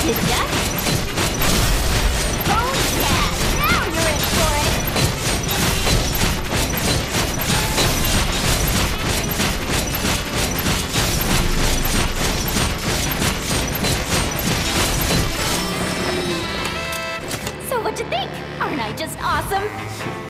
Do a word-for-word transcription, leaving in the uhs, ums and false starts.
Did ya? Oh yeah! Now you're in for it! So what'd you think? Aren't I just awesome?